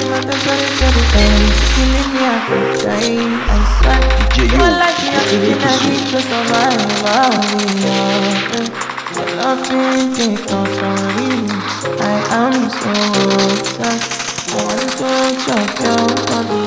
not the story to the end. Killing me, I could die. I swear. You are like me, I'm thinking I need to survive. Your loving take control. I am so obsessed. I want to touch your girl.